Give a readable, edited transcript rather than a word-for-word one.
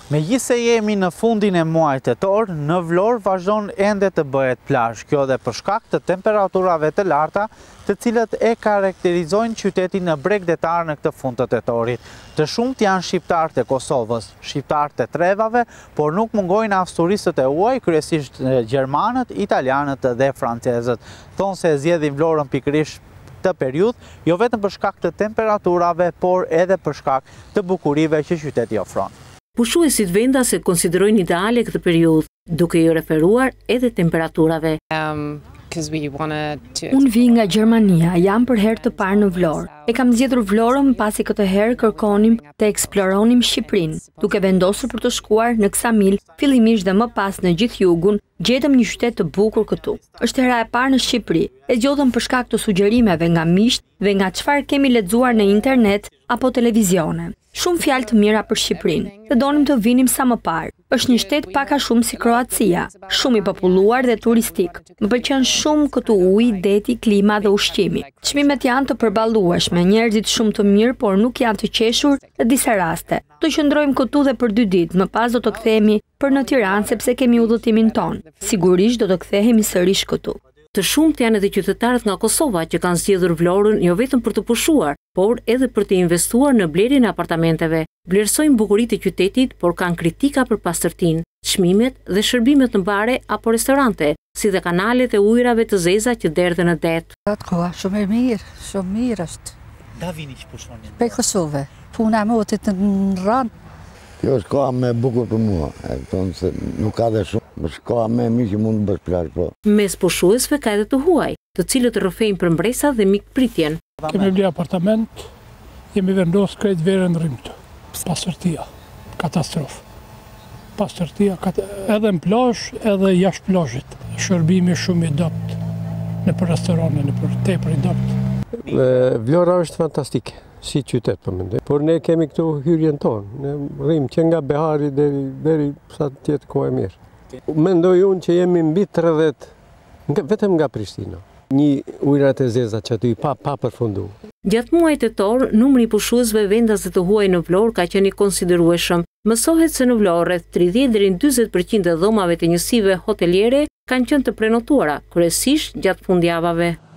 Megjithse jemi në fundin e muajit tetor, në Vlorë vazhdon ende të bëhet plazh. Kjo dhe për shkak të temperaturave të larta, të cilët e karakterizojnë qytetin në bregdetar në këtë fund të tetorit. Të shumt janë shqiptarët e Kosovës, shqiptarët e Trevave, por nuk mungojnë avsturistët e huaj, kryesisht gjermanët, italianët dhe francezët. Thonë se zgjedhin Vlorën pikërisht të periudhë, jo vetëm për shkak të temperaturave, por edhe për shkak të bukurive që qyteti ofron. Pushuesit vendas e konsiderojnë ideale këtë periudhë, duke ju referuar edhe temperaturave. Unë vi nga Gjermania, jam për herë të parë në Vlorë. E kam zgjedhur Vlorën pasi këtë herë kërkonim të eksploronim Shqipërinë. Duke vendosur për të shkuar në Ksamil, fillimisht dhe më pas në gjithë jugun, gjetëm një qytet të bukur këtu. Është hera e parë në Shqipëri. E zgjodhëm për shkak të sugjerimeve nga miqt dhe nga çfarë kemi lexuar në internet apo televizione. Shumë fjalë të mira për Shqipërinë. Dhe donim të vinim sa më parë. Është një shtet pak a shumë si Kroacia, shumë i populluar dhe turistik. Më pëlqen shumë këtu uji, deti, klima dhe ushqimi. Çmimet janë të përballueshme, njerëzit shumë të mirë, por nuk janë të qeshur në disa raste. Do qëndrojmë këtu dhe për 2 ditë, më pas do të kthehemi për në Tiranë sepse kemi udhëtimin ton. Sigurisht do të kthehemi sërish këtu. Të shumt janë edhe qytetarët nga Kosova që kanë zgjedhur Vlorën jo vetëm për të pushuar, por edhe për të investuar në blerjen e apartamenteve. Vlerësojnë bukuritë e qytetit, por kanë kritika për pastërtinë, çmimet dhe shërbimet në bare apo restorante, si dhe kanalet e ujrave të zeza që derdhen në det. Koha shumë e mirë është. Da vini që pushoni? Pe Kosovë, puna e motit në rënd. Kjo është koha me bukur për mua, e thonë se nuk ka dhe shumë, është koha me mirë që mund të bësh plazh, po. Mes pushuesve ka edhe të huaj, të cilët rrëfejnë përmbresa dhe mikpritjen. Kemi ble apartament, jemi vendosur krejt verën rrymë të. Pastërtia, katastrofë. Pastërtia, edhe në plazh, edhe jashtë plazhit. Shërbimi shumë i dopt, në për restorane, në për tepër i dopt. Vlora është fantastike. Si qytet për mendoj. Por ne kemi këtu hyrjen tonë. Ne rrim që nga Behari deri sa të tjetë kohë e mirë. Mendoj unë që jemi mbi 30, vetëm nga Prishtina. Një ujrat e zeza që aty pa përfundu. Gjatë muajit tetor, numri i pushuesve vendas dhe të huaj në Vlorë ka qenë i konsiderueshëm. Mësohet se në Vlorë rreth 30 deri në 40% e dhomave të njësive hoteliere kanë qenë të prenotuara, kryesisht gjatë fundjavave.